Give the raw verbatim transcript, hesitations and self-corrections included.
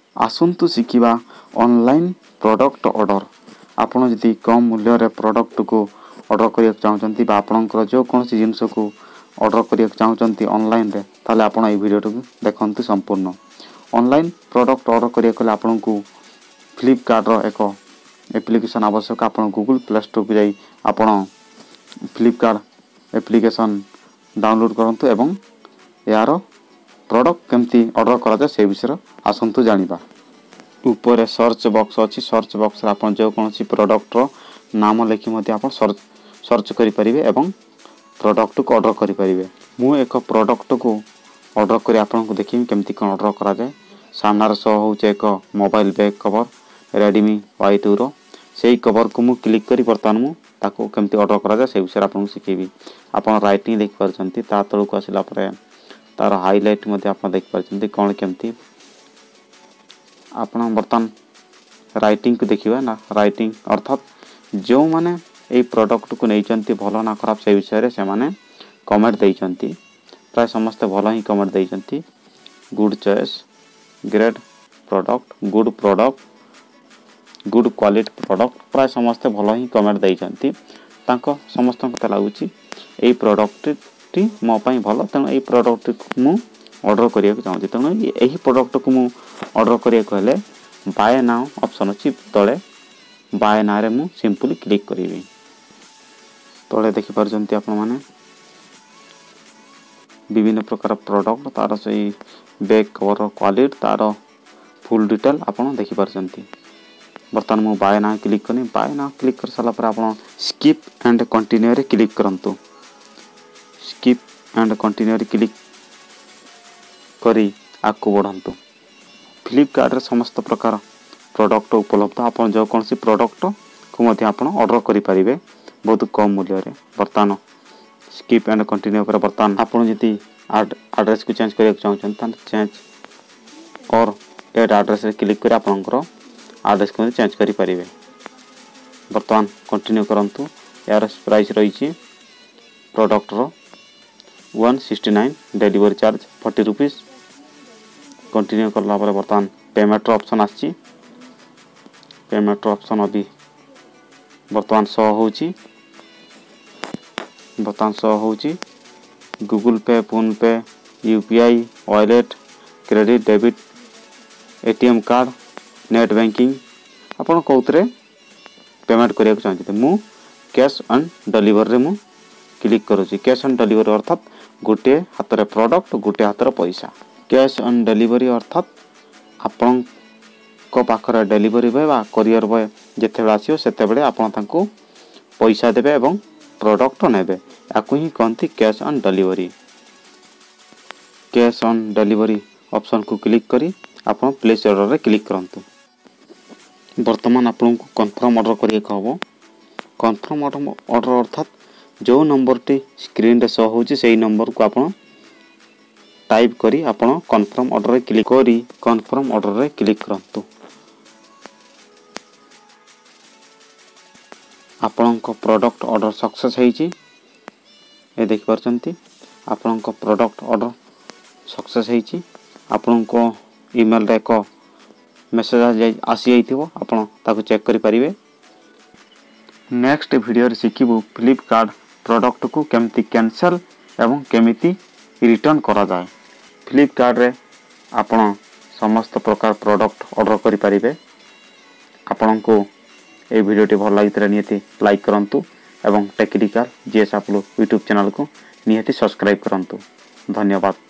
आसंतु शिखिबा online product order. आपण जदि कम मूल्य रे प्रोडक्ट को ऑर्डर करिया चाहउचंती बा आपनकर जो कोनसी जिंस को ऑर्डर करिया चाहउचंती ऑनलाइन रे ताले आपण ए वीडियो को देखंतु संपूर्ण। ऑनलाइन प्रोडक्ट ऑर्डर करिया कले आपण को फ्लिपकार्ट रो एक एप्लिकेशन आवश्यक। आपण गूगल प्ले स्टोर को जाई आपण फ्लिपकार्ट एप्लिकेशन डाउनलोड करंतु एवं यार प्रोडक्ट केमती ऑर्डर करा जाय से विषय आसंतु जानिबा। ऊपर सर्च बॉक्स अछि, सर्च बॉक्स रे आपण जो कोनसी प्रोडक्ट रो नाम लिखि मते आपण सर्च सर्च करि परिबे एवं प्रोडक्ट को ऑर्डर करि परिबे। मु एक प्रोडक्ट को ऑर्डर करि आपण को देखिम केमती कोन ऑर्डर करा जाय। सामनार शो होउचे एक mobile back cover Redmi Y two रो। सेही कवर को मु क्लिक करि परतान मु ताको केमती ऑर्डर करा जाय से विषय आपण सिखेबी। आपण राइटिंग देख परचंती ता तळु को आसिला परे तार हाइलाइट मते आपण देख परचंती कोन केमती आपण बर्तन राइटिंग को देखिबा ना। राइटिंग अर्थात जो माने ए प्रोडक्ट को नै चंती भलो ना खराब से विषय रे से माने कमेंट देई चंती। प्राय समस्त भलो ही कमेंट देई चंती। Good choice, great product, good product, good quality product प्राय समस्त भलो ही कमेंट देई चंती। तांको समस्त को लागुची ए प्रोडक्ट टी मो पई भलो, तनो ए प्रोडक्ट को मु ऑर्डर करिया को चाहूची। तनो एही प्रोडक्ट को मु ऑर्डर करिया कहले बाय नाउ ऑप्शन अछि तळे बाय ना रे मु सिंपली क्लिक करिवि। तळे देखि परजंती आपण माने विभिन्न प्रकार प्रोडक्ट तार सही बैक कवर क्वालिटी तार फुल डिटेल आपण देखि परजंती। बर्तमान मु बाय ना क्लिक कनी। बाय ना क्लिक कर साला पर आपण स्किप एंड कंटिन्यू रे क्लिक करंतु। स्किप एंड कंटिन्यू रे क्लिक करी आकु बढ़ंतु। फ्लिपकार्ट रे समस्त प्रकार प्रोडक्ट उपलब्ध। आपण जो कोनसी प्रोडक्ट को मध्ये आपण ऑर्डर करि परिबे बहुत कम मूल्य रे। बर्तमान स्किप एंड कंटिन्यू कर बर्तमान आपण जति एड्रेस को चेंज करिया चाहउछन त चेंज और एड एड्रेस रे क्लिक कर आपनकर एड्रेस को चेंज करि परिबे। बर्तमान कंटिन्यू करंतु। यार प्राइस रही छी प्रोडक्ट रो one sixty nine, delivery charge forty rupees. Continue करला पर बर्तमान पेमेंट रो ऑप्शन आछि। पेमेंट रो ऑप्शन अभी बर्तमान शो होउची। बर्तमान शो होउची Google Pay, PhonePe, UPI, wallet, credit, debit, ATM card, net banking आपण कोउतरे पेमेंट करिया को चाहते। मु कैश ऑन डिलीवरी रे मु क्लिक करूची। कैश ऑन डिलीवरी अर्थात गोटे हाथ रे प्रोडक्ट गोटे हाथ रे पैसा। कैश ऑन डिलीवरी अर्थात आपण को पाखरे डिलीवरी बॉय बा कोरियर बॉय जेते बेला आसीओ सेते बेले आपण तांको पैसा देबे एवं प्रोडक्ट नेबे। आकु ही कहंती cash on delivery. Cash on delivery option को क्लिक करी आपण प्लेस ऑर्डर रे क्लिक करंतु। वर्तमान आपण को कंफर्म ऑर्डर करिए कहबो। कंफर्म ऑर्डर अर्थात जो नंबर टी स्क्रीन रे शो होची सेही नंबर को आपण टाइप करी आपण कंफर्म ऑर्डर रे क्लिक करी कंफर्म ऑर्डर रे क्लिक करंतु। आपण को प्रोडक्ट ऑर्डर सक्सेस हेची ए देख परचंती। आपण को प्रोडक्ट ऑर्डर सक्सेस हेची। आपण को ईमेल रे को मेसेज आसी आइथिबो आपण ताको चेक करि परिबे। नेक्स्ट वीडियो रे सिखिबो फ्लिपकार्ट प्रोडक्ट को केमती कैंसिल एवं केमिति रिटर्न करा जाय। फ्लिपकार्ट रे आपण समस्त प्रकार प्रोडक्ट ऑर्डर करि परिबे। आपण को ए वीडियो टी भल लागितरे नियति लाइक करंतु एवं टेक्निकल जीएस आपलो यूट्यूब चैनल को नियति सब्सक्राइब करंतु। धन्यवाद।